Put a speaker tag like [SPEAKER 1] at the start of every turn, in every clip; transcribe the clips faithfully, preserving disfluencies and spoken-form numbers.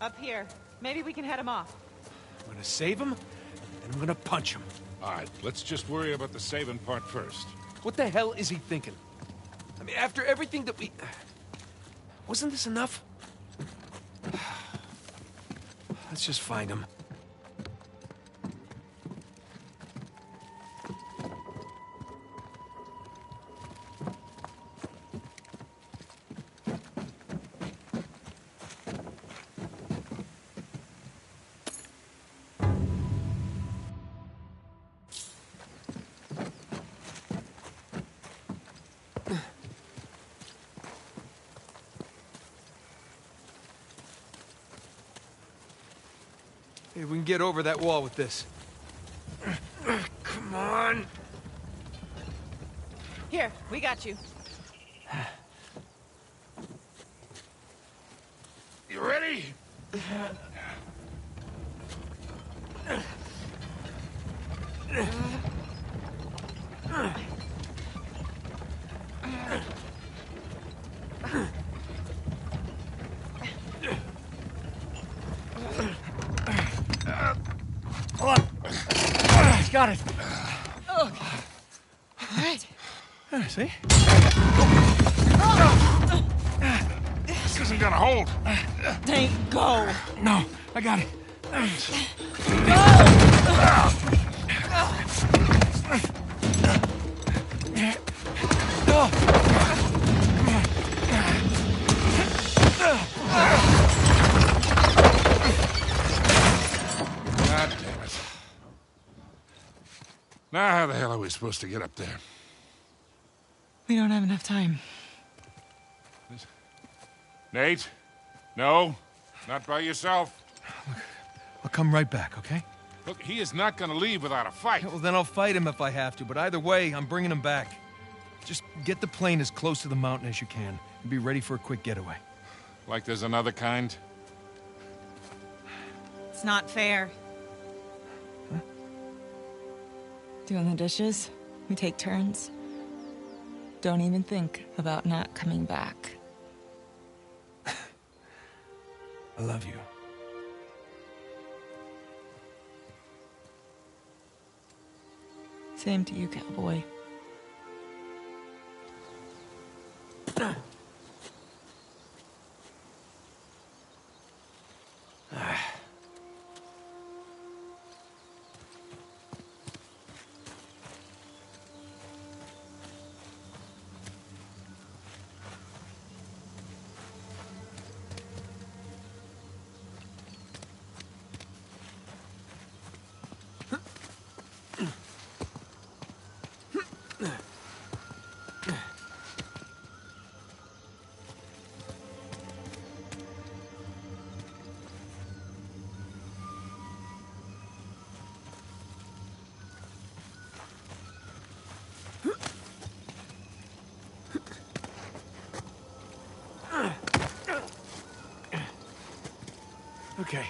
[SPEAKER 1] Up here. Maybe we can head him off.
[SPEAKER 2] I'm gonna save him, and I'm gonna punch him.
[SPEAKER 3] All right, let's just worry about the saving part first.
[SPEAKER 2] What the hell is he thinking? I mean, after everything that we... Wasn't this enough? Let's just find him. Hey, we can get over that wall with this. Come on.
[SPEAKER 1] Here, we got you.
[SPEAKER 3] You ready?
[SPEAKER 2] Hold on. Got it.
[SPEAKER 1] Oh. All right.
[SPEAKER 2] There, see?
[SPEAKER 3] This isn't gonna hold.
[SPEAKER 1] Dang, go.
[SPEAKER 2] No, I got it.
[SPEAKER 3] God damn it. Now how the hell are we supposed to get up there?
[SPEAKER 1] We don't have enough time.
[SPEAKER 3] Nate? No, not by yourself.
[SPEAKER 2] Look, I'll come right back, okay?
[SPEAKER 3] Look, he is not gonna leave without a fight.
[SPEAKER 2] Well, then I'll fight him if I have to, but either way, I'm bringing him back. Just get the plane as close to the mountain as you can, and be ready for a quick getaway.
[SPEAKER 3] Like there's another kind?
[SPEAKER 1] It's not fair.
[SPEAKER 2] Huh?
[SPEAKER 4] Doing the dishes, we take turns. Don't even think about not coming back.
[SPEAKER 2] I love you.
[SPEAKER 4] Same to you, cowboy.
[SPEAKER 2] Okay.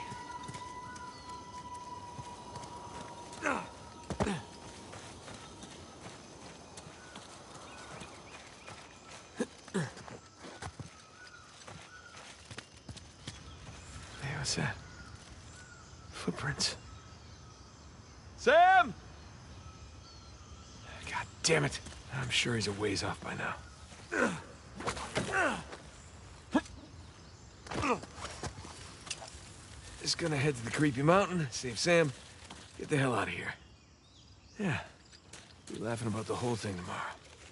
[SPEAKER 2] Hey, what's that? Footprints. Sam! God damn it. I'm sure he's a ways off by now. Just gonna head to the creepy mountain, save Sam, get the hell out of here. Yeah, be laughing about the whole thing tomorrow.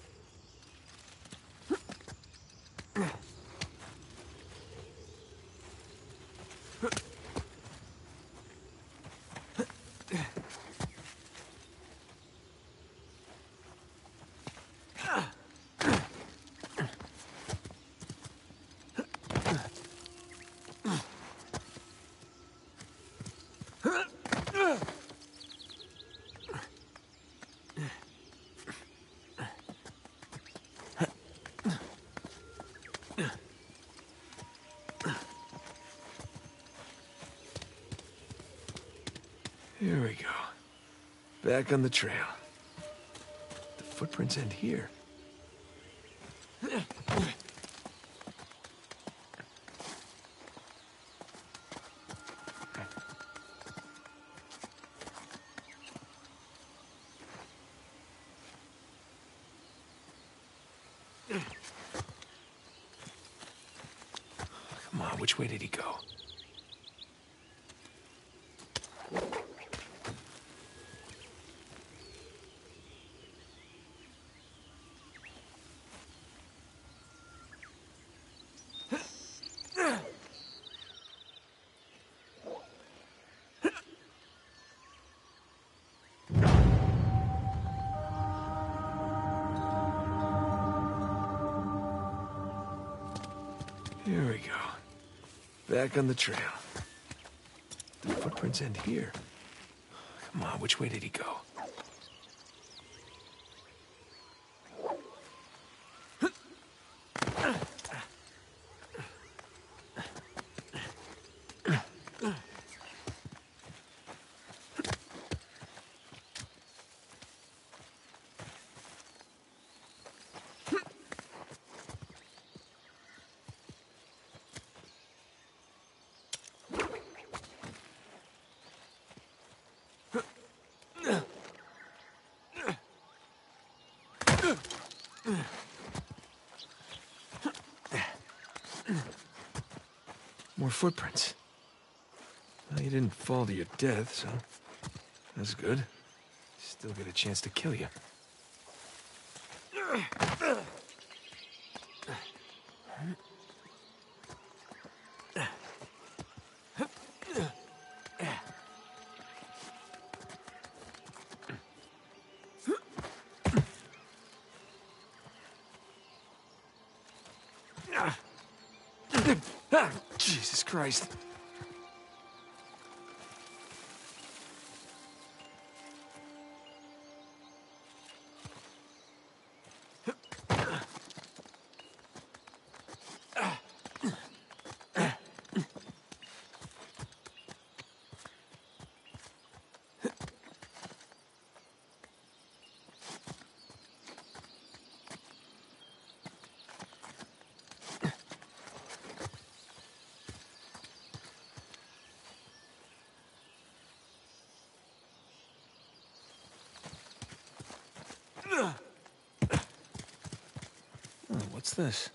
[SPEAKER 2] Here we go. Back on the trail. The footprints end here. on, which way did he go? Here we go. Back on the trail. The footprints end here. Come on, which way did he go? More footprints. Well, you didn't fall to your death, so that's good. Still get a chance to kill you. Ah, Jesus Christ. Oh, what's this?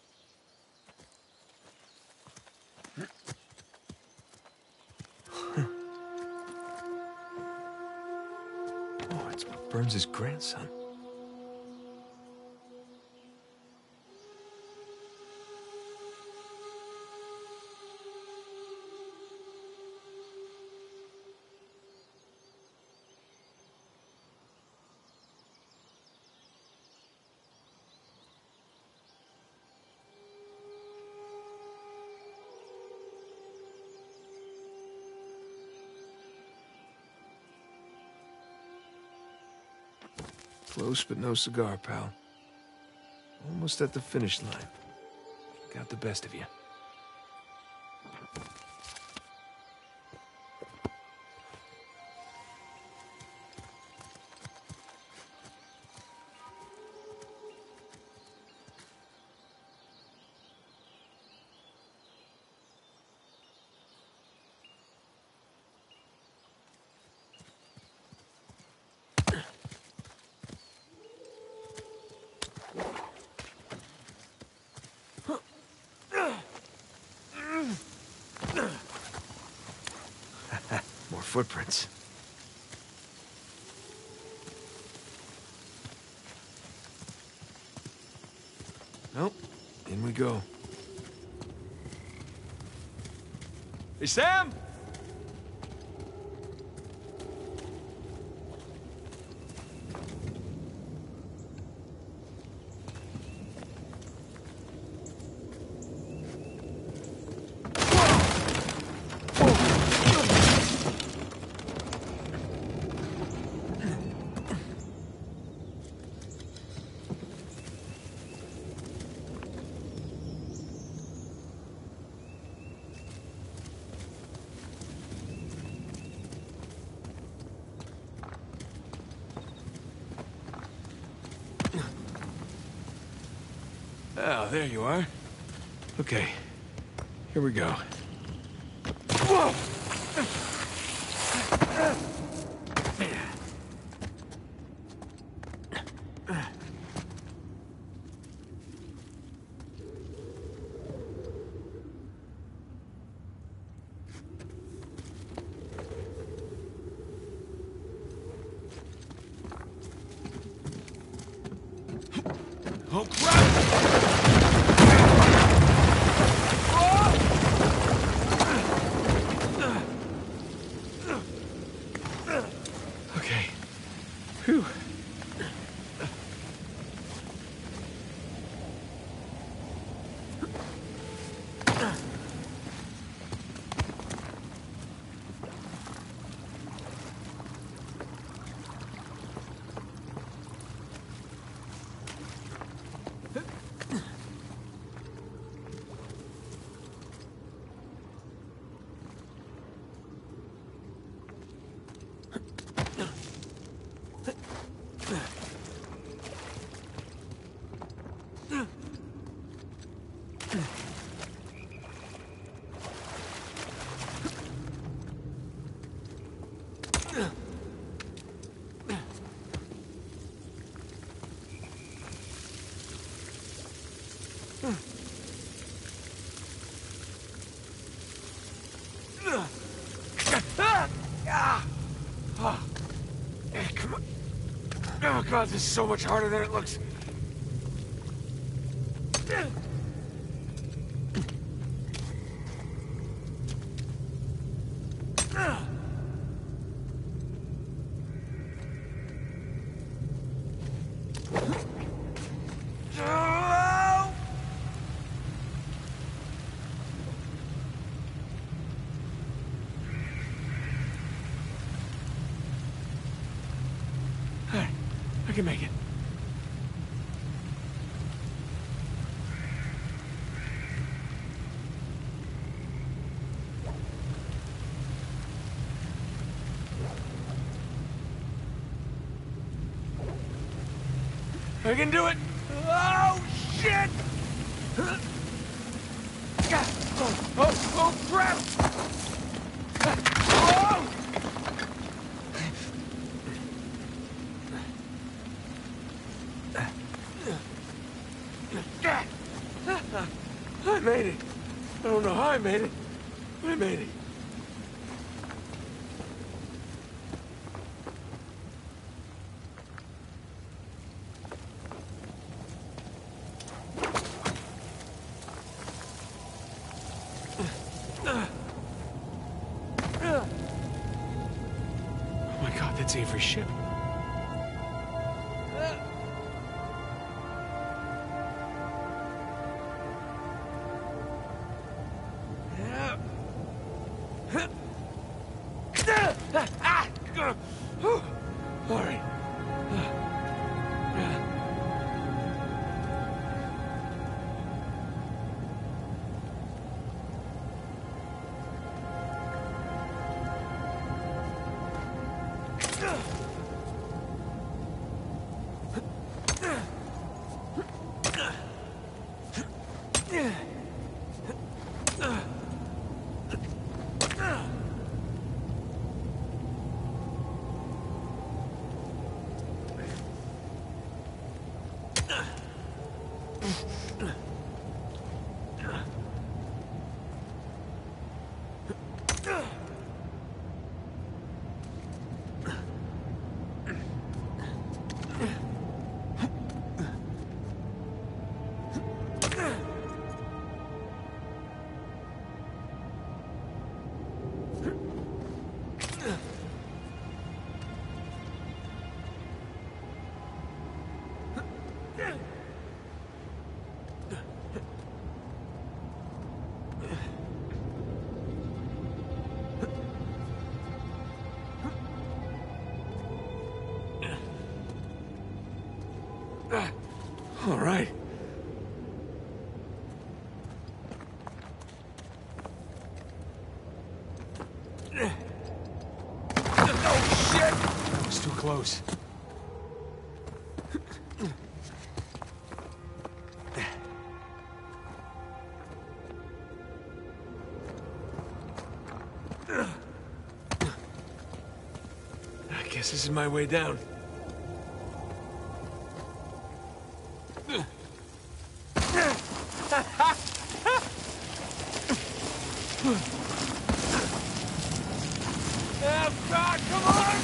[SPEAKER 2] Oh, it's Burns' grandson. Close, but no cigar, pal. Almost at the finish line. Got the best of you. More footprints. Nope. In we go. Hey, Sam! Oh, there you are. Okay, here we go. Whoa! Okay. Whew. Come on. Oh god, this is so much harder than it looks. I can make it. I can do it! Oh, shit! Oh, oh, oh crap! Oh! I made it. I don't know how I made it, but I made it. Oh my god, that's Avery's ship. All right. All right. Oh, shit! That was too close. I guess this is my way down. Oh, God, come on!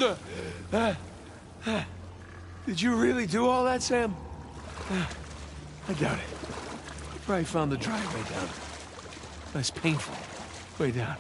[SPEAKER 2] Did you really do all that, Sam? I doubt it. You probably found the driveway down. Less painful. Way down.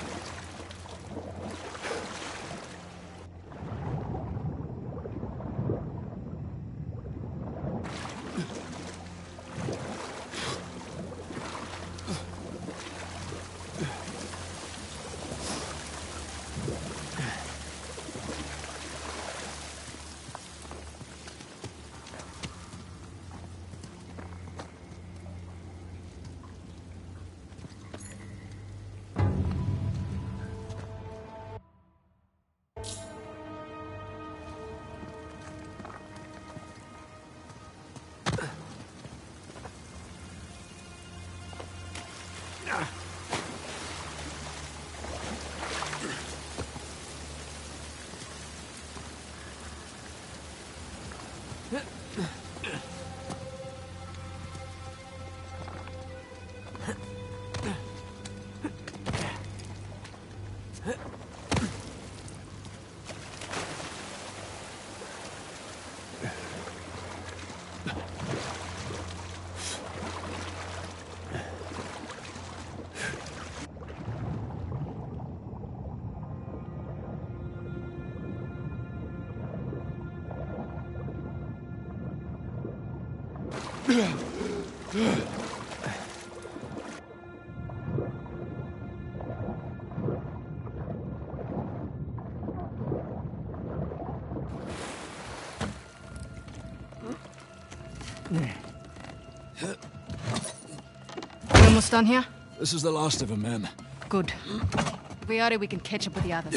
[SPEAKER 5] We almost done here?
[SPEAKER 6] This is the last of them, ma'am.
[SPEAKER 5] Good. If we are it, we can catch up with the others.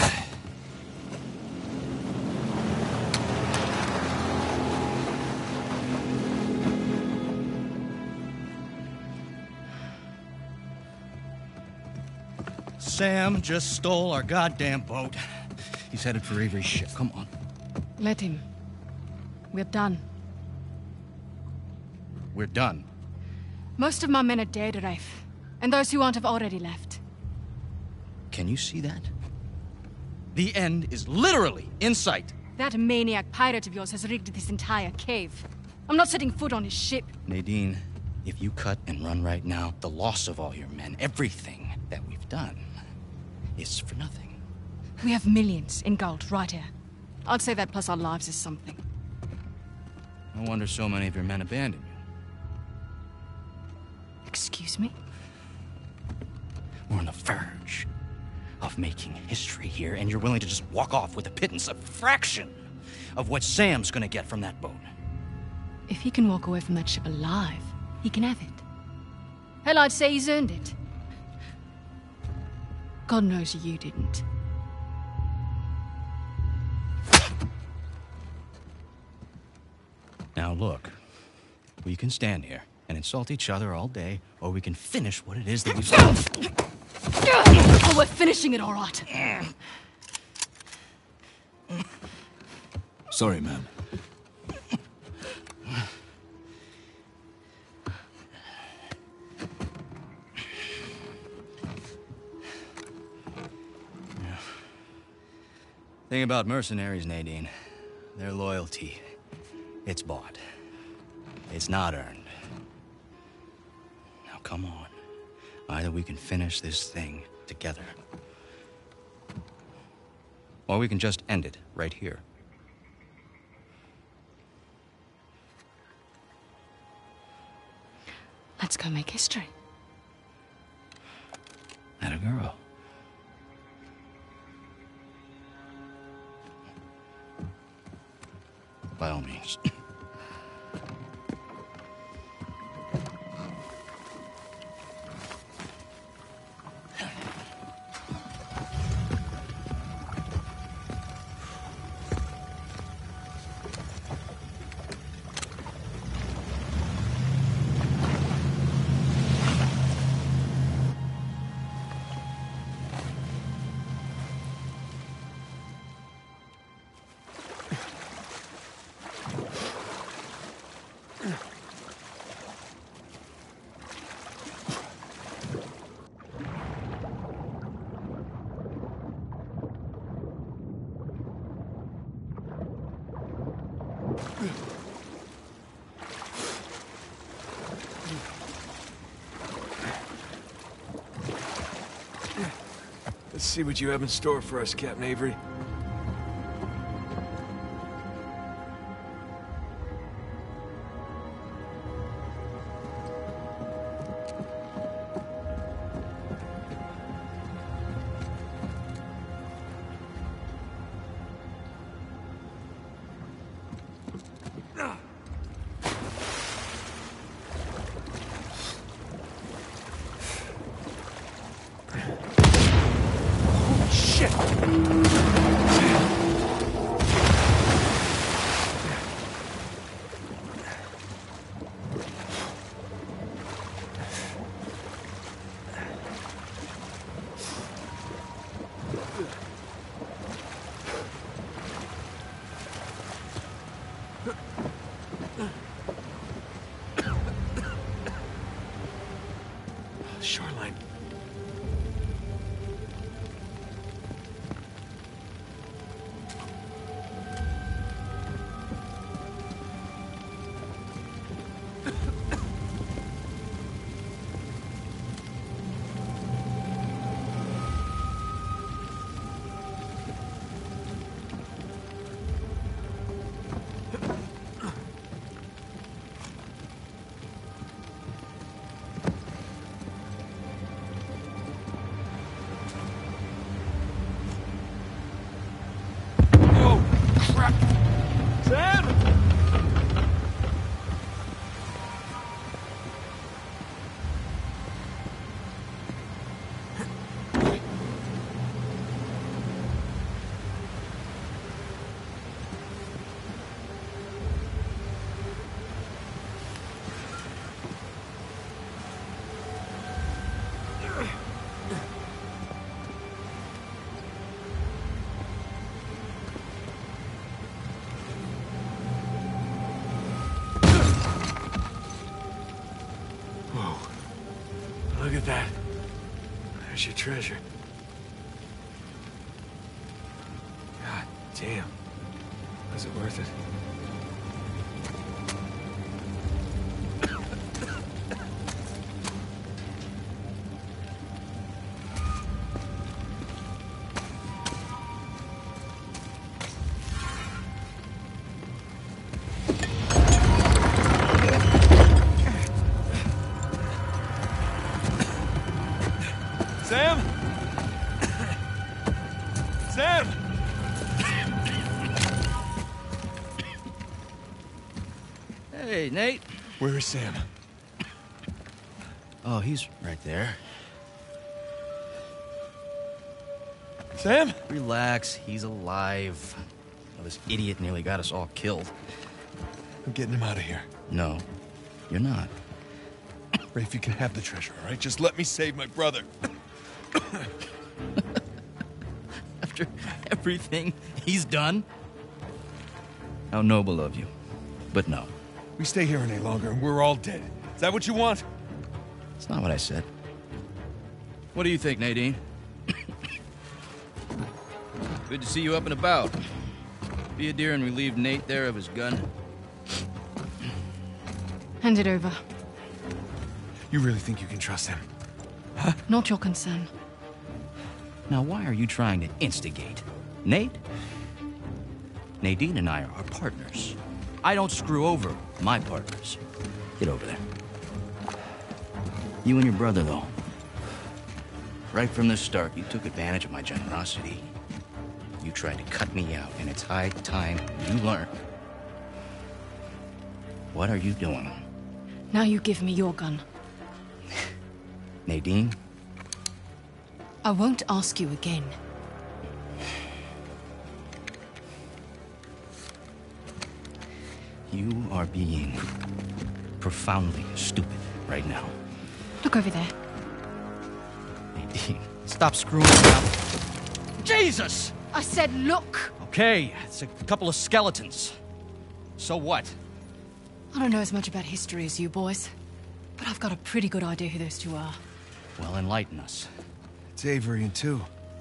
[SPEAKER 7] Sam just stole our goddamn boat. He's headed for Avery's ship. Come on.
[SPEAKER 5] Let him. We're done.
[SPEAKER 7] We're done.
[SPEAKER 5] Most of my men are dead, Rafe. And those who aren't have already left.
[SPEAKER 7] Can you see that? The end is literally in sight.
[SPEAKER 5] That maniac pirate of yours has rigged this entire cave. I'm not setting foot on his ship.
[SPEAKER 7] Nadine, if you cut and run right now, the loss of all your men, everything that we've done, is for nothing.
[SPEAKER 5] We have millions in gold right here. I'd say that plus our lives is something.
[SPEAKER 7] No wonder so many of your men abandoned you.
[SPEAKER 5] Excuse me?
[SPEAKER 7] We're on the verge of making history here, and you're willing to just walk off with a pittance, a fraction of what Sam's gonna get from that boat.
[SPEAKER 5] If he can walk away from that ship alive, he can have it. Hell, I'd say he's earned it. God knows you didn't.
[SPEAKER 7] Now look, we can stand here and insult each other all day, or we can finish what it is that we've done.
[SPEAKER 5] Oh, we're finishing it all right.
[SPEAKER 6] Sorry, ma'am.
[SPEAKER 7] Thing about mercenaries, Nadine, their loyalty, it's bought. It's not earned. Now come on. Either we can finish this thing together, or we can just end it right here.
[SPEAKER 5] Let's go make history.
[SPEAKER 7] That a girl. By all means.
[SPEAKER 2] Let's see what you have in store for us, Captain Avery. Shoreline. Sam! Look at that. There's your treasure. God damn. Was it worth it? Sam? Sam!
[SPEAKER 7] Hey, Nate.
[SPEAKER 2] Where is Sam?
[SPEAKER 7] Oh, he's right there.
[SPEAKER 2] Sam?
[SPEAKER 7] Relax, he's alive. Oh, this idiot nearly got us all killed.
[SPEAKER 2] I'm getting him out of here.
[SPEAKER 7] No, you're not.
[SPEAKER 2] Rafe, you can have the treasure, all right? Just let me save my brother.
[SPEAKER 7] After everything he's done? How noble of you. But no.
[SPEAKER 2] We stay here any longer and we're all dead. Is that what you want?
[SPEAKER 7] It's not what I said. What do you think, Nadine? Good to see you up and about. Be a dear and relieve Nate there of his gun.
[SPEAKER 5] Hand it over.
[SPEAKER 2] You really think you can trust him? Huh?
[SPEAKER 5] Not your concern.
[SPEAKER 7] Now, why are you trying to instigate? Nate? Nadine and I are partners. I don't screw over my partners. Get over there. You and your brother, though. Right from the start, you took advantage of my generosity. You tried to cut me out, and it's high time you learn. What are you doing?
[SPEAKER 5] Now you give me your gun.
[SPEAKER 7] Nadine?
[SPEAKER 5] I won't ask you again.
[SPEAKER 7] You are being profoundly stupid right now.
[SPEAKER 5] Look over there.
[SPEAKER 7] Nadine, stop screwing around. Jesus!
[SPEAKER 5] I said look!
[SPEAKER 7] Okay, it's a couple of skeletons. So what?
[SPEAKER 5] I don't know as much about history as you boys, but I've got a pretty good idea who those two are.
[SPEAKER 7] Well, enlighten us.
[SPEAKER 2] It's Avery and two.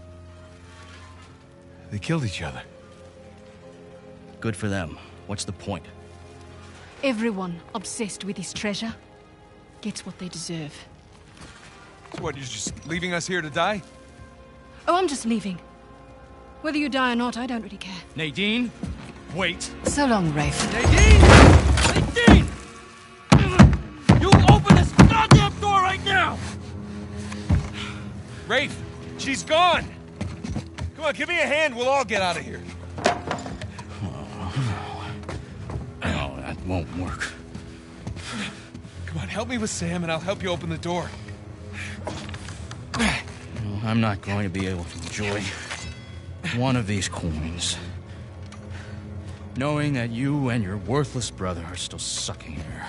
[SPEAKER 2] They killed each other.
[SPEAKER 7] Good for them. What's the point?
[SPEAKER 5] Everyone obsessed with his treasure gets what they deserve.
[SPEAKER 2] So what, you're just leaving us here to die?
[SPEAKER 5] Oh, I'm just leaving. Whether you die or not, I don't really care.
[SPEAKER 7] Nadine, wait.
[SPEAKER 5] So long, Rafe.
[SPEAKER 7] Nadine! Nadine! You open this goddamn door right now!
[SPEAKER 2] Rafe, she's gone. Come on, give me a hand. We'll all get out of here.
[SPEAKER 7] No, that won't work.
[SPEAKER 2] Come on, help me with Sam, and I'll help you open the door.
[SPEAKER 7] No, I'm not going to be able to enjoy one of these coins, knowing that you and your worthless brother are still sucking air.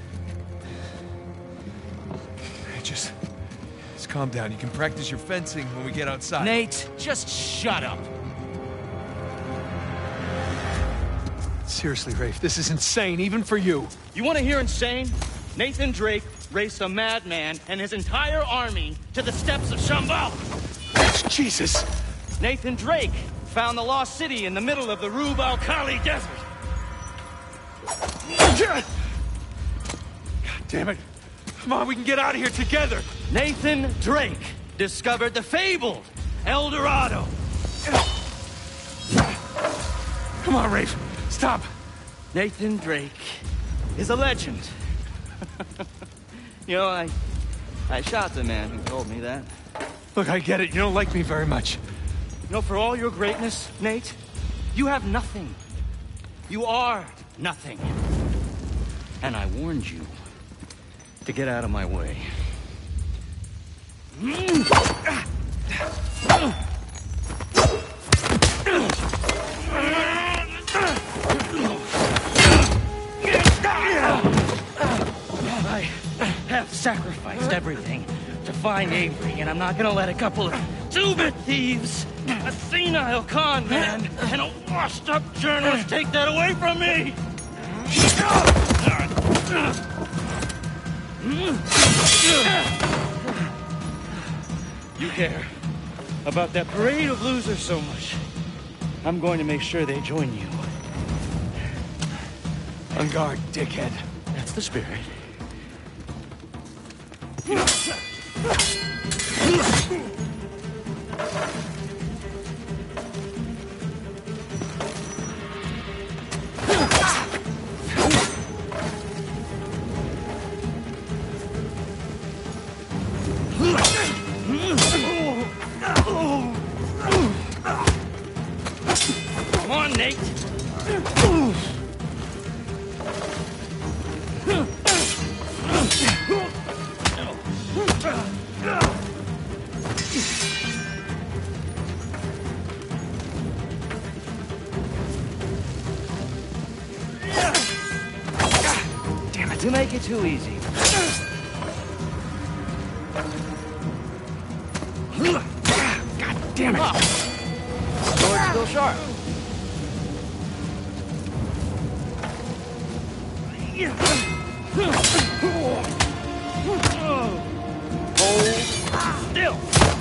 [SPEAKER 2] Hey, just, just calm down. You can practice your fencing when we get outside.
[SPEAKER 7] Nate, just shut up.
[SPEAKER 2] Seriously, Rafe, this is insane, even for you.
[SPEAKER 6] You want to hear insane? Nathan Drake raced a madman and his entire army to the steps of Shambhala.
[SPEAKER 2] Jesus.
[SPEAKER 6] Nathan Drake found the lost city in the middle of the Rub al-Khali desert.
[SPEAKER 2] God damn it. Come on, we can get out of here together.
[SPEAKER 6] Nathan Drake discovered the fabled El Dorado.
[SPEAKER 2] Come on, Rafe. Stop.
[SPEAKER 6] Nathan Drake is a legend. You know, I... I shot the man who told me that.
[SPEAKER 2] Look, I get it. You don't like me very much.
[SPEAKER 6] You know, for all your greatness, Nate, you have nothing. You are nothing.
[SPEAKER 7] And I warned you to get out of my way.
[SPEAKER 6] I have sacrificed everything to find Avery, and I'm not gonna let a couple of two-bit thieves, a senile con man, and a washed-up journalist take that away from me! You care about that parade of losers so much. I'm going to make sure they join you.
[SPEAKER 2] On guard, dickhead.
[SPEAKER 6] That's the spirit. Come on, Nate. Damn it, you make it too easy. God damn it! Sword's still sharp. Hold still.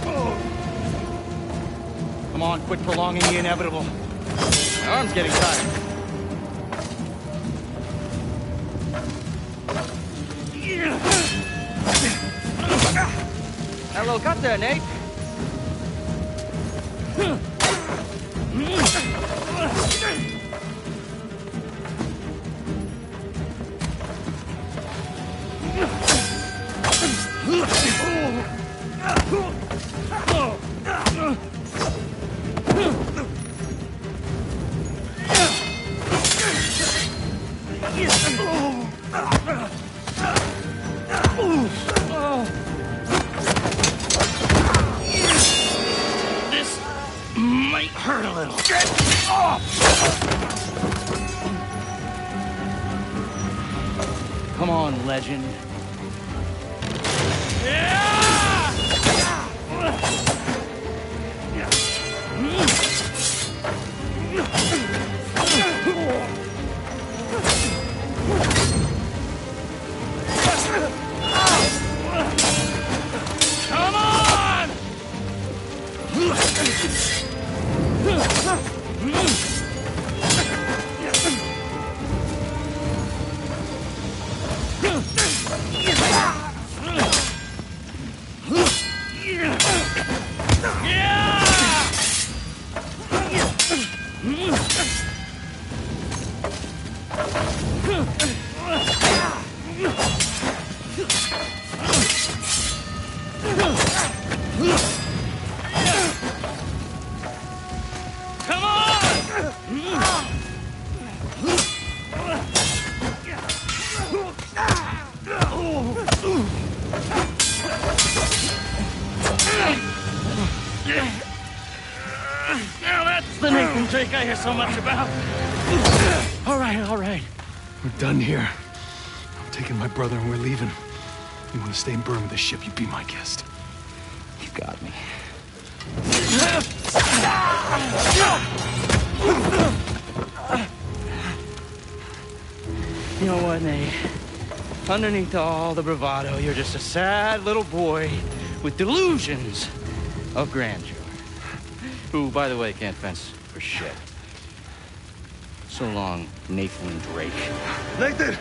[SPEAKER 6] Come on, quit prolonging the inevitable. My arm's getting tired. That little cut there, Nate. This might hurt a little. Get off! Come on, legend. Come on! Yeah! Come on! Now that's the Nathan Drake I hear so much about. All right, all right.
[SPEAKER 2] We're done here. I'm taking my brother and we're leaving. You want to stay and burn with the ship, you be my guest.
[SPEAKER 7] You got me.
[SPEAKER 6] You know what, Nate? Underneath all the bravado, you're just a sad little boy with delusions of grandeur. Who, by the way, can't fence for shit. So long, Nathan Drake.
[SPEAKER 2] Nathan!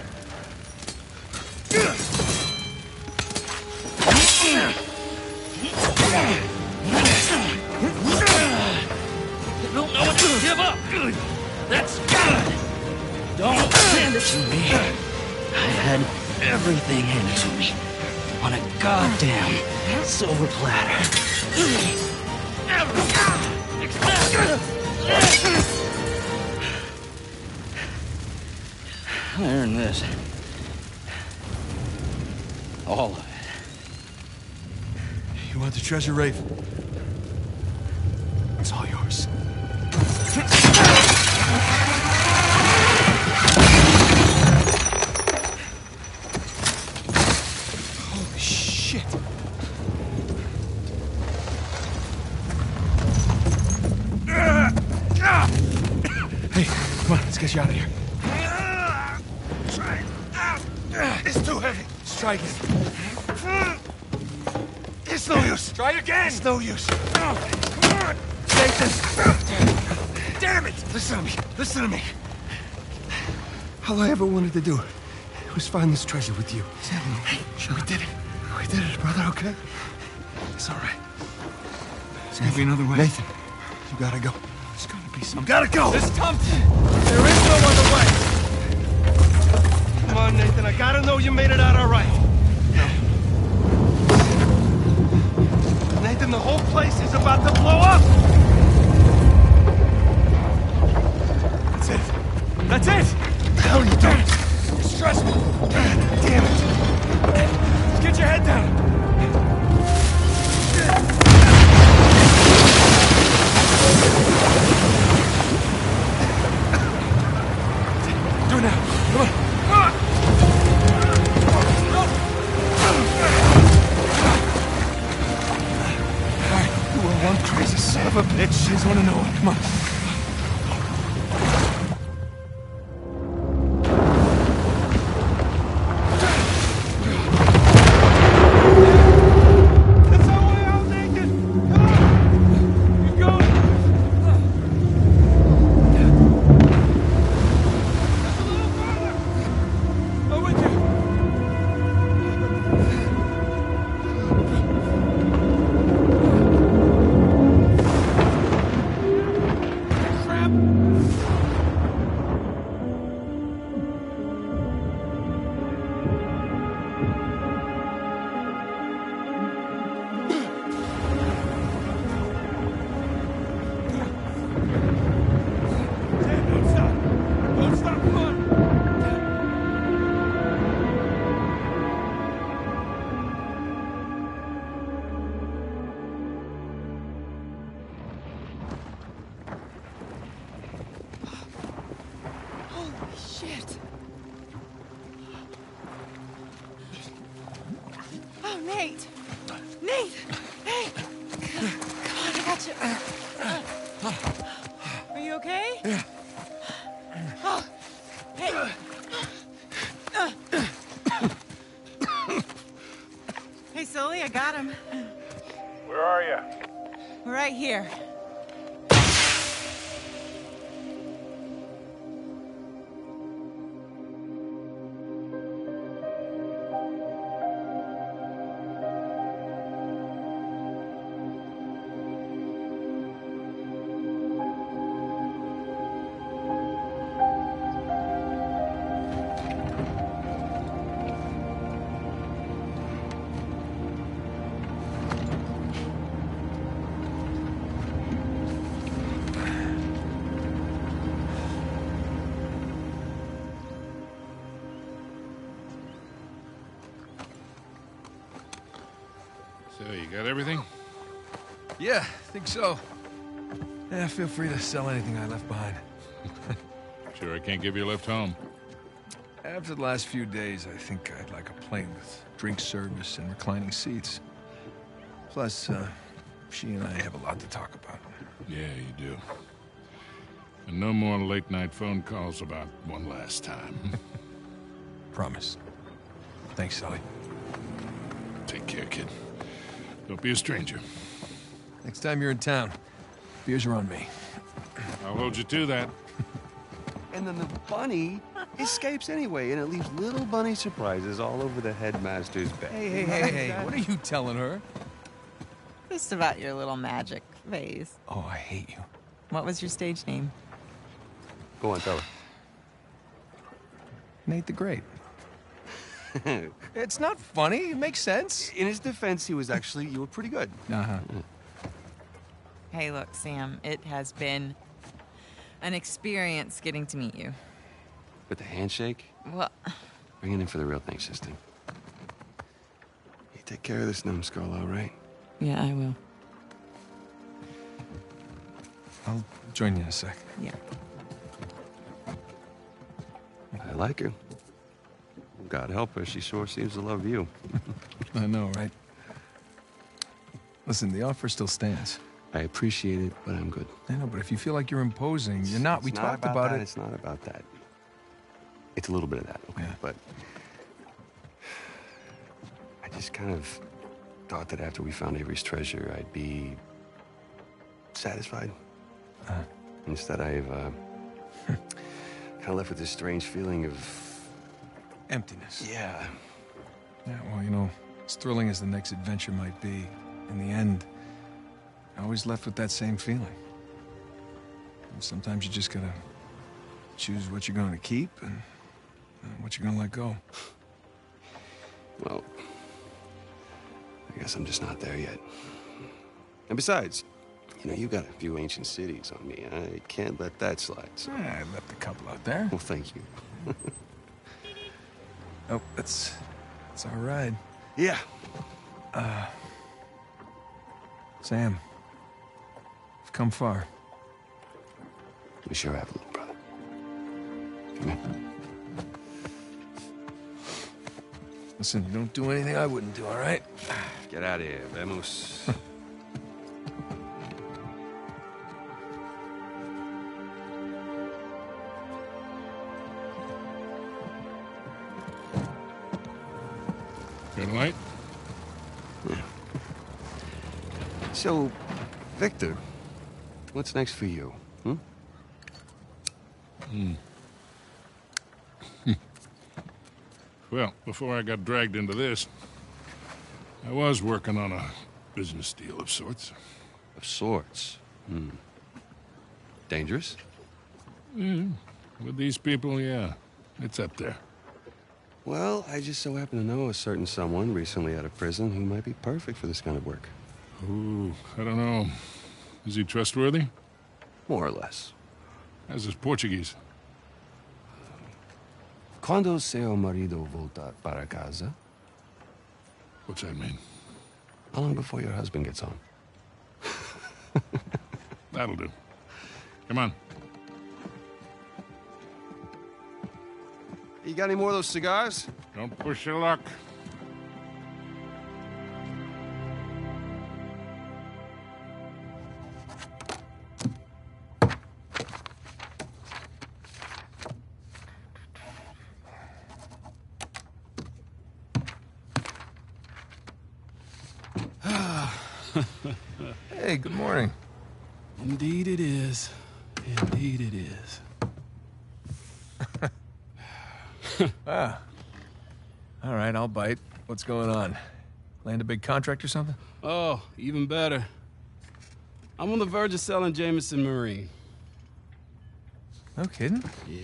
[SPEAKER 6] You don't know what to give up. Good. That's good. Don't hand it to me. I had everything handed to me on a goddamn silver platter. I earned this. All of it.
[SPEAKER 2] You want the treasure, Rafe? It's all yours. Holy shit. Hey, come on, let's get you out of here. It's too heavy. Let's try again. It's no use. Try again. It's no use. Come on. Nathan. Damn it. Listen to me. Listen to me. All I ever wanted to do was find this treasure with you. Hey, sure, we did it. We did it, brother, okay? It's all right. There's gonna be another way. Nathan, you gotta go. There's gonna be some. Gotta go! This Thompson! There is no other way! Come on, Nathan, I gotta know you made it out all right. No. Nathan, the whole place is about to blow up! That's it. That's it! What the hell are you doing? You're stressing me. Damn it. Just get your head down. Do it now. Come on. Come on. All right. You were one crazy son of a bitch. I just want to know it. Come on.
[SPEAKER 1] Nate! Nate! Hey! Come on, I got you. Are you okay?
[SPEAKER 2] Yeah.
[SPEAKER 1] Oh, hey! Hey, Sully, I got him.
[SPEAKER 3] Where are you?
[SPEAKER 1] Right here.
[SPEAKER 3] So, you got everything?
[SPEAKER 2] Yeah, I think so. Yeah, feel free to sell anything I left behind.
[SPEAKER 3] Sure I can't give you a lift home.
[SPEAKER 2] After the last few days, I think I'd like a plane with drink service and reclining seats. Plus, uh, she and I have a lot to talk about.
[SPEAKER 3] Yeah, you do. And no more late-night phone calls about one last time.
[SPEAKER 2] Promise. Thanks, Sully.
[SPEAKER 3] Take care, kid. Don't be a stranger.
[SPEAKER 2] Next time you're in town, beers are on me.
[SPEAKER 3] I'll hold you to that.
[SPEAKER 8] And then the bunny escapes anyway, and it leaves little bunny surprises all over the headmaster's bed.
[SPEAKER 2] Hey, hey, hey, hey, what are you telling her?
[SPEAKER 4] Just about your little magic phase.
[SPEAKER 2] Oh, I hate you.
[SPEAKER 4] What was your stage name?
[SPEAKER 8] Go on, tell her.
[SPEAKER 2] Nate the Great. It's not funny. It makes sense.
[SPEAKER 8] In his defense, he was actually, you were pretty good.
[SPEAKER 2] Uh-huh.
[SPEAKER 4] Hey, look, Sam, it has been an experience getting to meet you.
[SPEAKER 8] But the handshake,
[SPEAKER 4] Well,
[SPEAKER 8] bring it in for the real thing, sister. You take care of this numbskull, all right?
[SPEAKER 4] yeah, I will.
[SPEAKER 2] I'll join you in a sec.
[SPEAKER 4] Yeah.
[SPEAKER 8] I like her. God help her, she sure seems to love you.
[SPEAKER 2] I know, right? Listen, the offer still stands.
[SPEAKER 8] I appreciate it, but I'm good.
[SPEAKER 2] I know, but if you feel like you're imposing, you're not.
[SPEAKER 8] It's
[SPEAKER 2] We
[SPEAKER 8] not
[SPEAKER 2] talked about,
[SPEAKER 8] that,
[SPEAKER 2] it.
[SPEAKER 8] It's not about that. It's a little bit of that, okay?
[SPEAKER 2] Yeah.
[SPEAKER 8] But I just kind of thought that after we found Avery's treasure, I'd be satisfied.
[SPEAKER 2] Uh,
[SPEAKER 8] Instead, I've uh, kind of left with this strange feeling of
[SPEAKER 2] emptiness.
[SPEAKER 8] yeah.
[SPEAKER 2] Yeah, well, you know, as thrilling as the next adventure might be, in the end, I always left with that same feeling. And sometimes you just gotta choose what you're going to keep and uh, what you're gonna let go.
[SPEAKER 8] Well, I guess I'm just not there yet. And besides, you know, you got a few ancient cities on me. I can't let that slide. So.
[SPEAKER 2] I left a couple out there.
[SPEAKER 8] Well, thank you.
[SPEAKER 2] Oh, that's that's our ride.
[SPEAKER 8] Yeah.
[SPEAKER 2] Uh, Sam, we've come far.
[SPEAKER 8] We sure have, little brother. Come here.
[SPEAKER 2] Listen, you don't do anything I wouldn't do, all right?
[SPEAKER 8] Get out of here, vamos.
[SPEAKER 3] Good light?
[SPEAKER 8] So, Victor, what's next for you? Hmm?
[SPEAKER 3] Hmm. Well, before I got dragged into this, I was working on a business deal of sorts.
[SPEAKER 8] Of sorts. Hmm. Dangerous?
[SPEAKER 3] Mm. With these people, yeah. It's up there.
[SPEAKER 8] Well, I just so happen to know a certain someone recently out of prison who might be perfect for this kind of work.
[SPEAKER 3] Ooh, I don't know. Is he trustworthy?
[SPEAKER 8] More or less.
[SPEAKER 3] How's his Portuguese?
[SPEAKER 8] Quando seu marido volta para casa?
[SPEAKER 3] What's that mean?
[SPEAKER 8] How long before your husband gets home?
[SPEAKER 3] That'll do. Come on.
[SPEAKER 8] You got any more of those cigars?
[SPEAKER 3] Don't push your luck.
[SPEAKER 2] Hey, good morning.
[SPEAKER 9] Indeed it is. Indeed it is.
[SPEAKER 2] Ah. All right, I'll bite. What's going on? Land a big contract or something?
[SPEAKER 9] Oh, even better. I'm on the verge of selling Jameson Marine.
[SPEAKER 2] No kidding.
[SPEAKER 9] Yeah.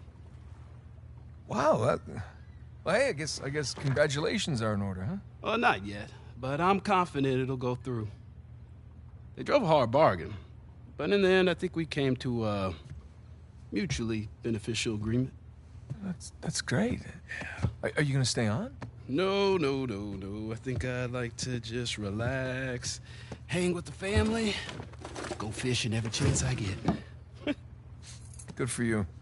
[SPEAKER 2] Wow. That, well, hey, I guess I guess congratulations are in order, huh?
[SPEAKER 9] Oh, not yet, but I'm confident it'll go through. They drove a hard bargain, but in the end, I think we came to a mutually beneficial agreement.
[SPEAKER 2] That's that's great. Are, are you gonna stay on?
[SPEAKER 9] No, no, no, no. I think I'd like to just relax, hang with the family, go fishing every chance I get.
[SPEAKER 2] Good for you.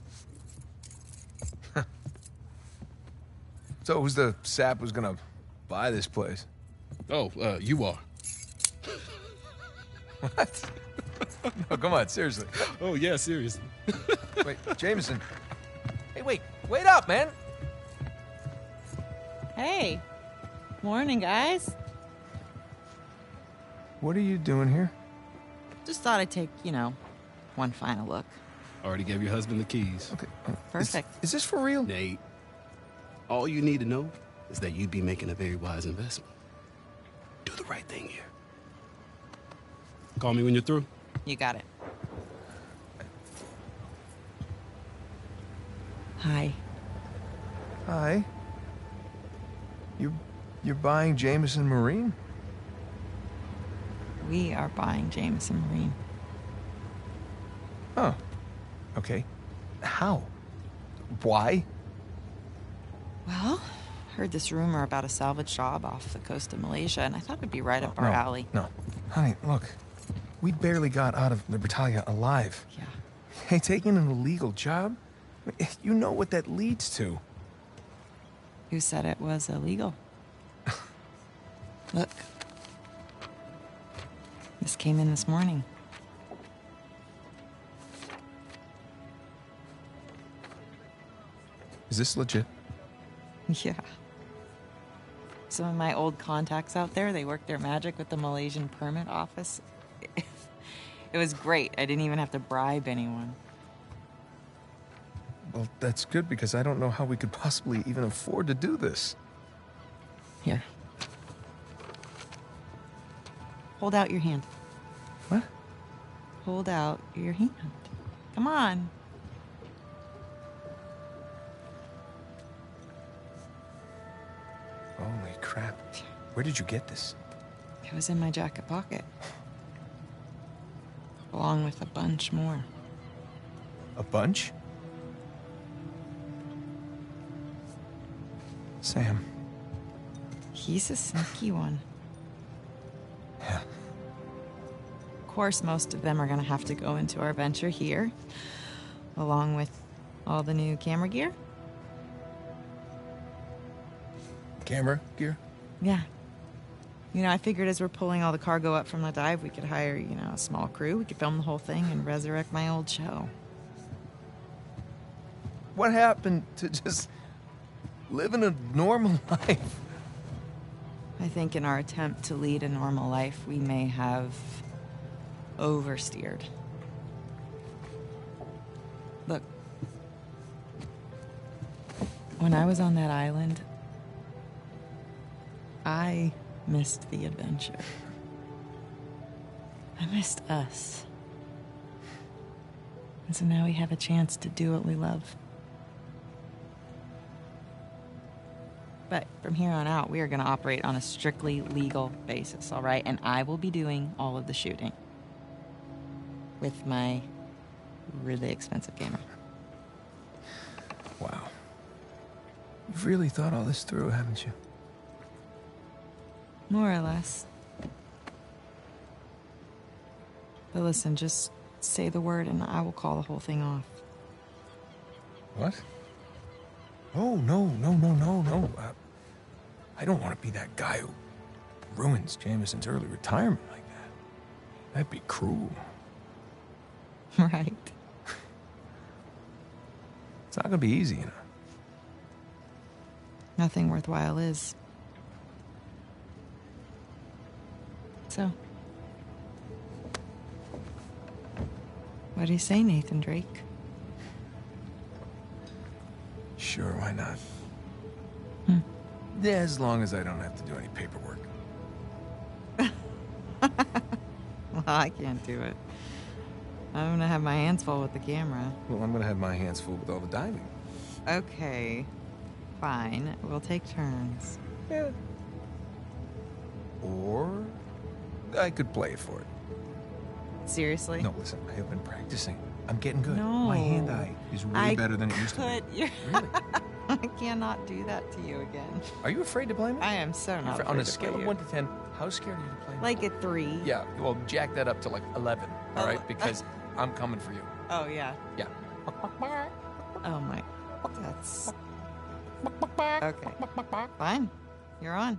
[SPEAKER 2] So who's the sap who's gonna buy this place?
[SPEAKER 9] Oh, uh, you are.
[SPEAKER 2] What? No, come on, seriously.
[SPEAKER 9] Oh, yeah, seriously.
[SPEAKER 2] Wait, Jameson. Hey, wait. Wait up, man.
[SPEAKER 4] Hey. Morning, guys.
[SPEAKER 2] What are you doing here?
[SPEAKER 4] Just thought I'd take, you know, one final look.
[SPEAKER 9] Already gave your husband the keys.
[SPEAKER 2] Okay. uh,
[SPEAKER 4] Perfect.
[SPEAKER 2] Is, is this for real?
[SPEAKER 9] Nate, all you need to know is that you'd be making a very wise investment. Do the right thing here. Call me when you're through.
[SPEAKER 4] You got it. Hi.
[SPEAKER 2] Hi. You, you're buying Jameson Marine?
[SPEAKER 4] We are buying Jameson Marine.
[SPEAKER 2] Oh. Okay. How? Why?
[SPEAKER 4] Well, heard this rumor about a salvage job off the coast of Malaysia, and I thought it'd be right up our
[SPEAKER 2] no,
[SPEAKER 4] alley.
[SPEAKER 2] No. Honey, look. We barely got out of Libertalia alive.
[SPEAKER 4] Yeah.
[SPEAKER 2] Hey, taking an illegal job? You know what that leads to.
[SPEAKER 4] Who said it was illegal? Look. This came in this morning.
[SPEAKER 2] Is this legit?
[SPEAKER 4] Yeah. Some of my old contacts out there, they worked their magic with the Malaysian permit office. It was great. I didn't even have to bribe anyone.
[SPEAKER 2] Well, that's good because I don't know how we could possibly even afford to do this.
[SPEAKER 4] Here. Hold out your hand.
[SPEAKER 2] What?
[SPEAKER 4] Hold out your hand. Come on.
[SPEAKER 2] Holy crap. Where did you get this?
[SPEAKER 4] It was in my jacket pocket. Along with a bunch more.
[SPEAKER 2] A bunch? Sam.
[SPEAKER 4] He's a sneaky one.
[SPEAKER 2] Yeah.
[SPEAKER 4] Of course, most of them are going to have to go into our venture here, along with all the new camera gear.
[SPEAKER 2] Camera gear?
[SPEAKER 4] Yeah. You know, I figured as we're pulling all the cargo up from the dive, we could hire, you know, a small crew. We could film the whole thing and resurrect my old show.
[SPEAKER 2] What happened to just living a normal life?
[SPEAKER 4] I think in our attempt to lead a normal life, we may have oversteered. Look, when I was on that island, I missed the adventure. I missed us. And so now we have a chance to do what we love. But from here on out, we are going to operate on a strictly legal basis, all right? And I will be doing all of the shooting with my really expensive camera.
[SPEAKER 2] Wow. You've really thought all this through, haven't you?
[SPEAKER 4] More or less. But listen, just say the word and I will call the whole thing off.
[SPEAKER 2] What? Oh, no, no, no, no, no. Uh, I don't want to be that guy who ruins Jameson's early retirement like that. That'd be cruel.
[SPEAKER 4] Right.
[SPEAKER 2] It's not going to be easy, you know.
[SPEAKER 4] Nothing worthwhile is. So, what do you say, Nathan Drake?
[SPEAKER 2] Sure, why not?
[SPEAKER 4] Hmm.
[SPEAKER 2] Yeah, as long as I don't have to do any paperwork.
[SPEAKER 4] Well, I can't do it. I'm gonna have my hands full with the camera.
[SPEAKER 2] Well, I'm going to have my hands full with all the diving.
[SPEAKER 4] Okay, fine. We'll take turns.
[SPEAKER 2] Yeah. Or I could play it for it.
[SPEAKER 4] Seriously?
[SPEAKER 2] No, listen, I have been practicing. I'm getting good.
[SPEAKER 4] No.
[SPEAKER 2] My hand-eye is way
[SPEAKER 4] I
[SPEAKER 2] better than it used to
[SPEAKER 4] could-
[SPEAKER 2] be.
[SPEAKER 4] you're-
[SPEAKER 2] Really?
[SPEAKER 4] I cannot do that to you again.
[SPEAKER 10] Are you afraid to play me?
[SPEAKER 4] I am so not
[SPEAKER 10] Afra-
[SPEAKER 4] afraid
[SPEAKER 10] On a
[SPEAKER 4] to
[SPEAKER 10] scale
[SPEAKER 4] play
[SPEAKER 10] of
[SPEAKER 4] you.
[SPEAKER 10] one to ten, how scared are you to play me?
[SPEAKER 4] Like a three.
[SPEAKER 10] Yeah, well, jack that up to like eleven, all
[SPEAKER 4] Oh,
[SPEAKER 10] right? Because I'm coming for you.
[SPEAKER 4] Oh, yeah.
[SPEAKER 10] Yeah.
[SPEAKER 4] Oh, my. That's... Okay. Fine. You're on.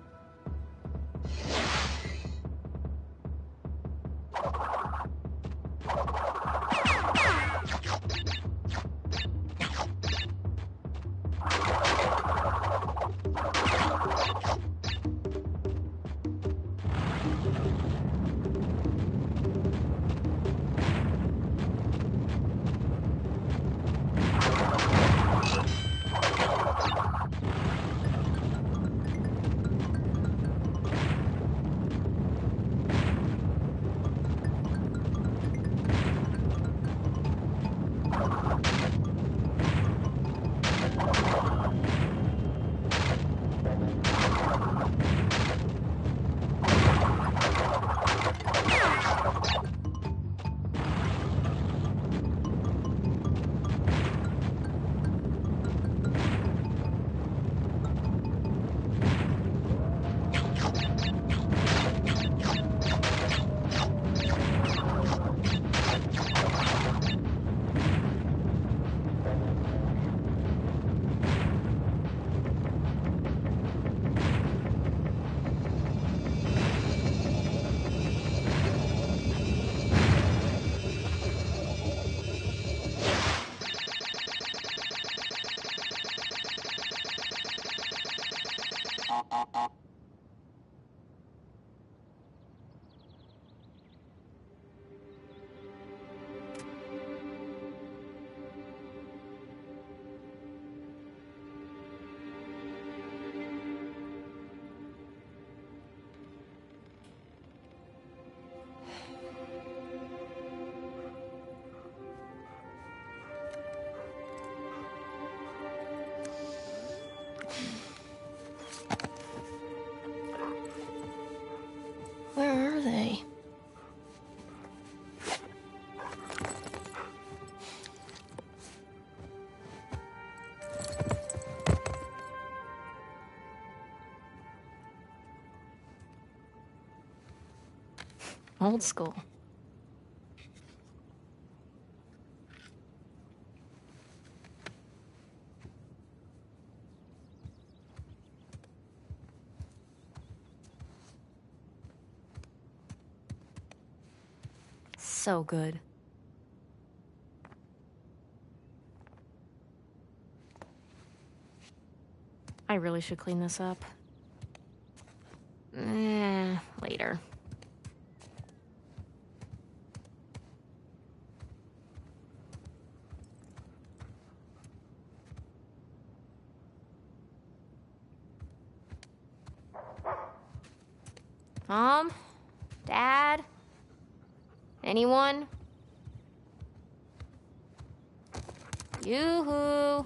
[SPEAKER 11] Where are they? Old school. So good. I really should clean this up. Eh, later. Mom? Dad? Anyone? Yoo-hoo!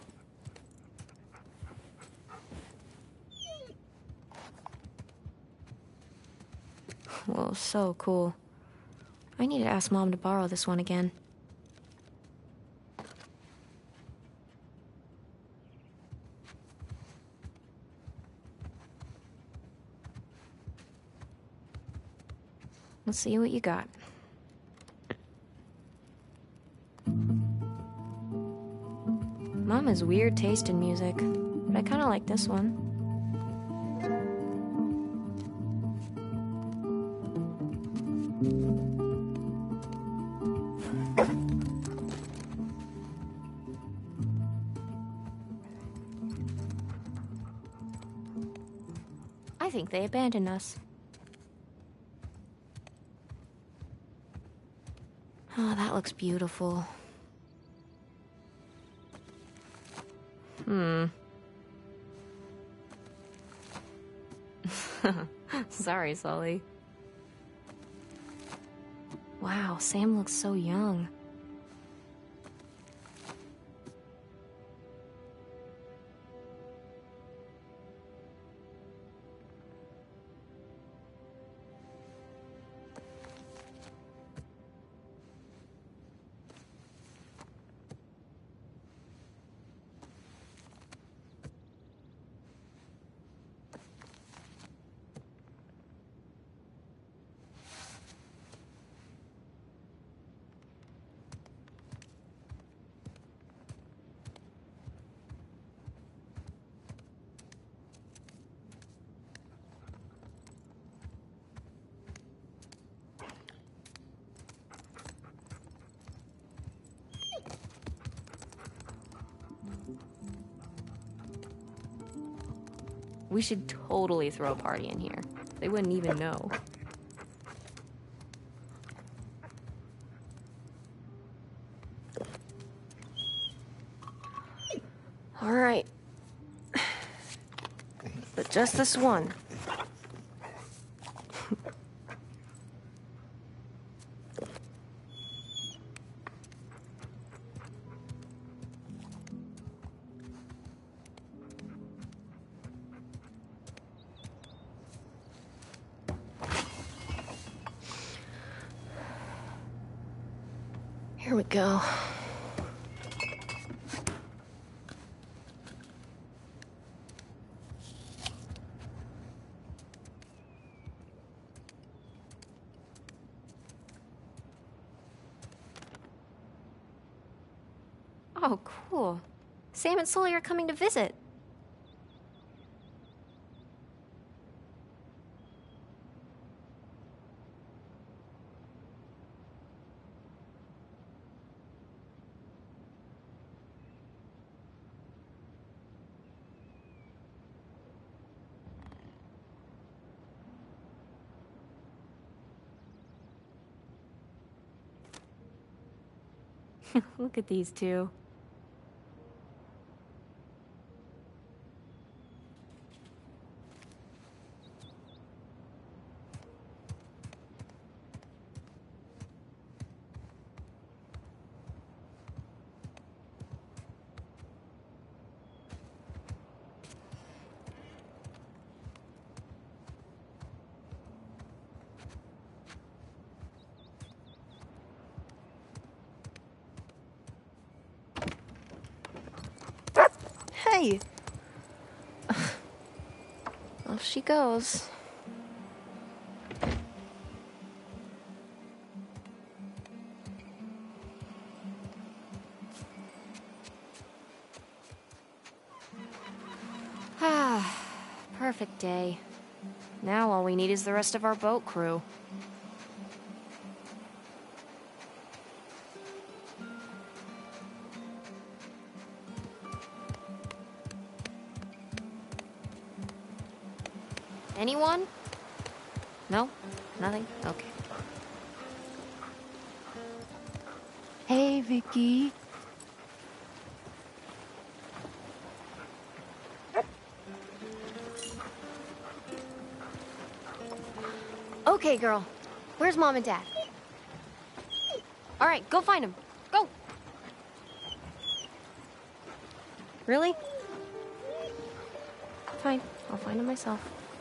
[SPEAKER 11] Whoa, so cool. I need to ask Mom to borrow this one again. Let's see what you got. Mom has weird taste in music, but I kind of like this one. I think they abandoned us. Oh, that looks beautiful. Hmm. Sorry, Sully. Wow, Sam looks so young. We should totally throw a party in here. They wouldn't even know. All right. But just this one. Here we go. Oh, cool. Sam and Sully are coming to visit. Look at these two. Hey! Off she goes. Ah, perfect day. Now all we need is the rest of our boat crew. Anyone? No? Nothing? Okay.
[SPEAKER 5] Hey, Vicky.
[SPEAKER 11] Okay, girl. Where's Mom and Dad? All right, go find them. Go! Really? Fine. I'll find them myself.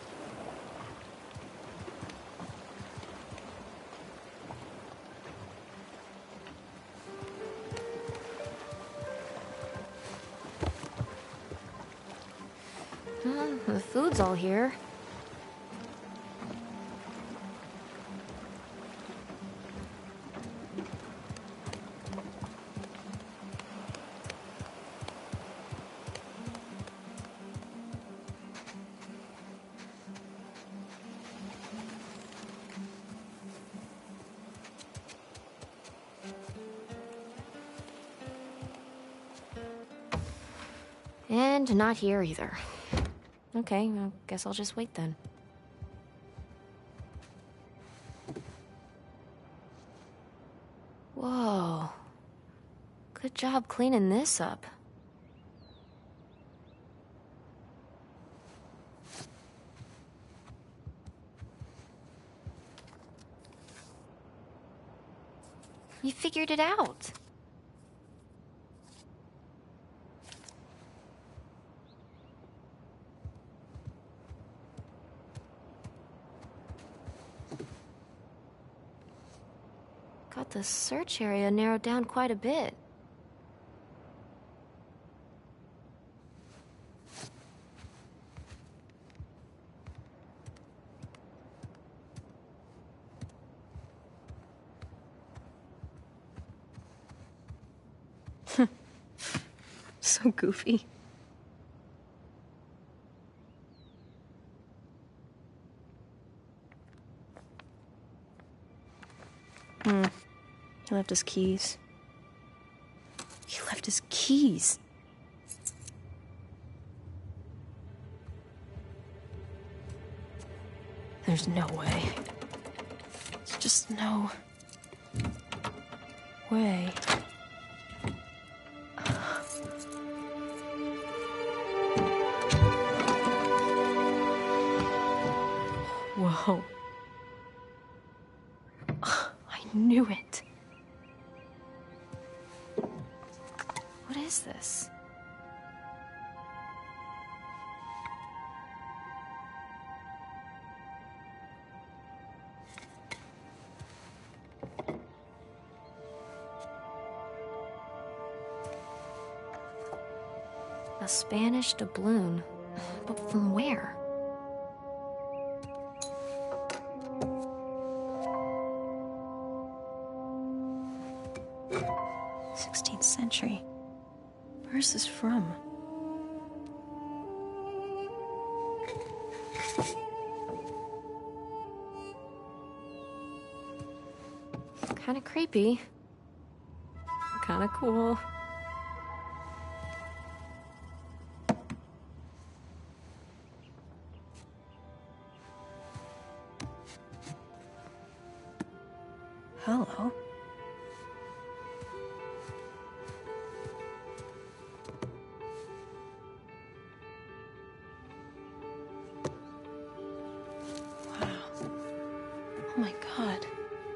[SPEAKER 11] Well, the food's all here. And not here either. Okay, I guess I'll just wait then. Whoa. Good job cleaning this up. You figured it out. Got the search area narrowed down quite a bit. So goofy. Hmm. He left his keys. He left his keys. There's no way. There's just no way. Whoa. I knew it. What is this? A Spanish doubloon. But from where? sixteenth century. Where's this from? Kinda creepy. Kinda cool. Hello. Wow. Oh my God.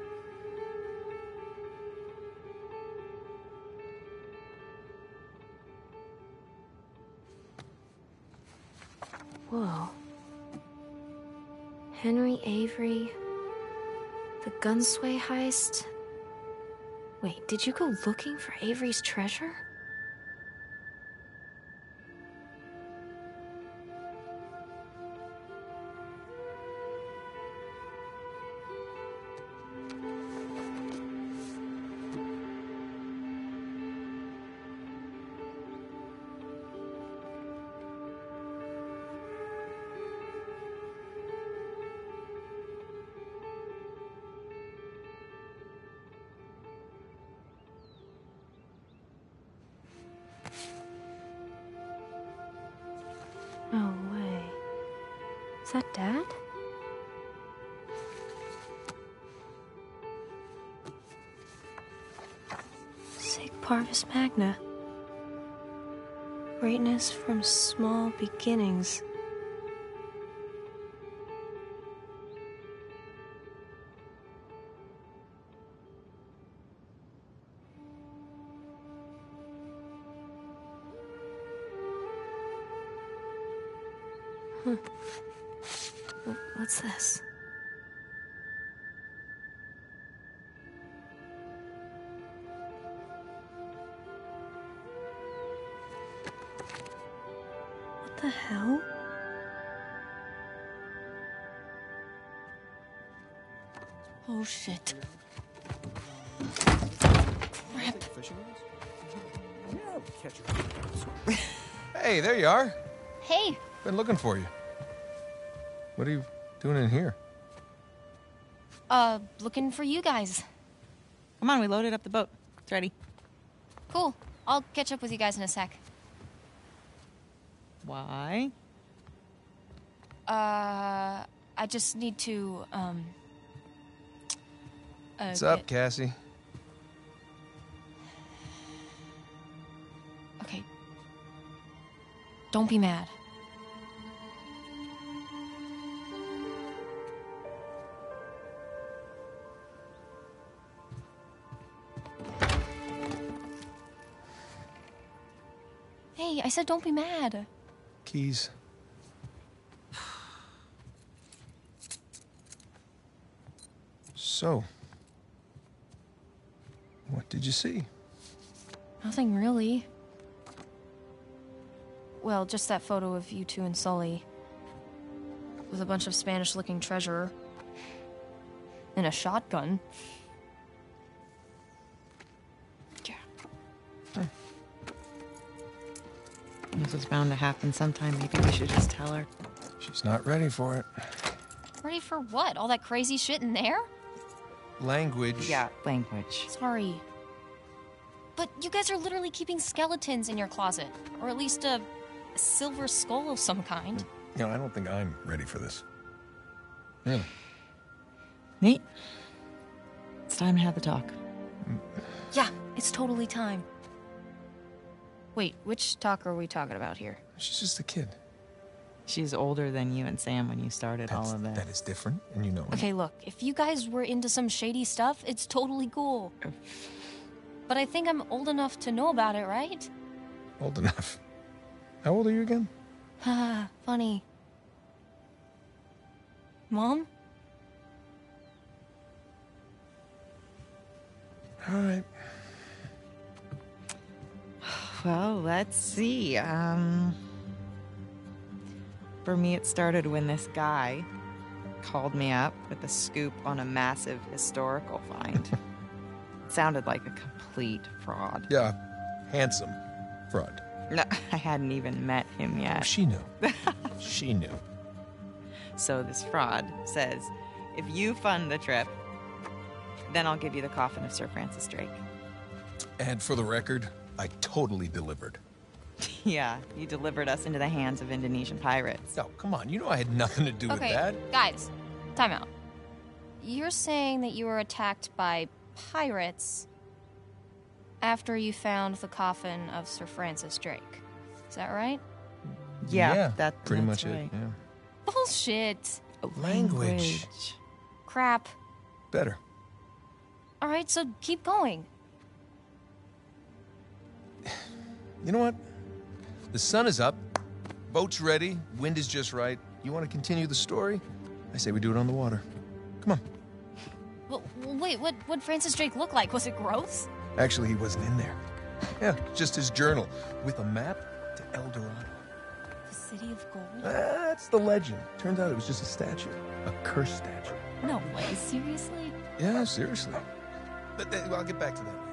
[SPEAKER 11] Whoa. Henry Avery. The Gunsway heist? Wait, did you go looking for Avery's treasure? No way. Is that Dad? Sig Parvis Magna. Greatness from small beginnings. Huh. What's this? What the hell? Oh shit. Crap.
[SPEAKER 10] Hey, there you are.
[SPEAKER 12] Hey.
[SPEAKER 10] Been looking for you. What are you doing in here?
[SPEAKER 12] Uh, looking for you guys.
[SPEAKER 4] Come on, we loaded up the boat. It's ready.
[SPEAKER 12] Cool. I'll catch up with you guys in a sec.
[SPEAKER 4] Why?
[SPEAKER 12] Uh, I just need to, um... Uh,
[SPEAKER 10] What's up,
[SPEAKER 12] get...
[SPEAKER 10] Cassie?
[SPEAKER 12] Okay. Don't be mad. Hey, I said don't be mad.
[SPEAKER 10] Keys. So, what did you see?
[SPEAKER 12] Nothing really. Well, just that photo of you two and Sully. With a bunch of Spanish-looking treasure. And a shotgun.
[SPEAKER 4] Yeah. Huh. This is bound to happen sometime. Maybe we should just tell her.
[SPEAKER 10] She's not ready for it.
[SPEAKER 12] Ready for what? All that crazy shit in there?
[SPEAKER 10] Language.
[SPEAKER 4] Yeah, language.
[SPEAKER 12] Sorry. But you guys are literally keeping skeletons in your closet. Or at least a, a silver skull of some kind.
[SPEAKER 10] You know, I don't think I'm ready for this. Really?
[SPEAKER 4] Nate, it's time to have the talk.
[SPEAKER 12] Yeah, it's totally time. Wait, which talk are we talking about here?
[SPEAKER 10] She's just a kid.
[SPEAKER 4] She's older than you and Sam when you started
[SPEAKER 10] That's,
[SPEAKER 4] all of this.
[SPEAKER 10] That is different, and you know it.
[SPEAKER 12] Okay, look, if you guys were into some shady stuff, it's totally cool. But I think I'm old enough to know about it, right?
[SPEAKER 10] Old enough. How old are you again?
[SPEAKER 12] Haha, funny. Mom?
[SPEAKER 10] All right.
[SPEAKER 4] Well, let's see. Um, for me, it started when this guy called me up with a scoop on a massive historical find. It sounded like a complete fraud.
[SPEAKER 10] Yeah, handsome fraud.
[SPEAKER 4] No, I hadn't even met him yet.
[SPEAKER 10] Oh, she knew. She knew.
[SPEAKER 4] So this fraud says, if you fund the trip, then I'll give you the coffin of Sir Francis Drake.
[SPEAKER 10] And for the record, I totally delivered.
[SPEAKER 4] Yeah, you delivered us into the hands of Indonesian pirates.
[SPEAKER 10] No, come on. You know I had nothing to do
[SPEAKER 12] Okay,
[SPEAKER 10] with that.
[SPEAKER 12] guys, time out. You're saying that you were attacked by pirates after you found the coffin of Sir Francis Drake. Is that right?
[SPEAKER 4] Yeah,
[SPEAKER 10] yeah
[SPEAKER 4] that,
[SPEAKER 10] pretty
[SPEAKER 4] that's
[SPEAKER 10] much
[SPEAKER 4] right.
[SPEAKER 10] it. Yeah.
[SPEAKER 12] Bullshit.
[SPEAKER 10] Language.
[SPEAKER 12] Crap.
[SPEAKER 10] Better.
[SPEAKER 12] All right, so keep going.
[SPEAKER 10] You know what? The sun is up. Boat's ready. Wind is just right. You want to continue the story? I say we do it on the water. Come on.
[SPEAKER 12] Well, wait, what would Francis Drake look like? Was it gross?
[SPEAKER 10] Actually, he wasn't in there. Yeah, just his journal with a map to El Dorado.
[SPEAKER 12] The City of Gold?
[SPEAKER 10] Ah, that's the legend. Turns out it was just a statue. A cursed statue.
[SPEAKER 12] No way, seriously?
[SPEAKER 10] Yeah, seriously. But uh, I'll get back to that later.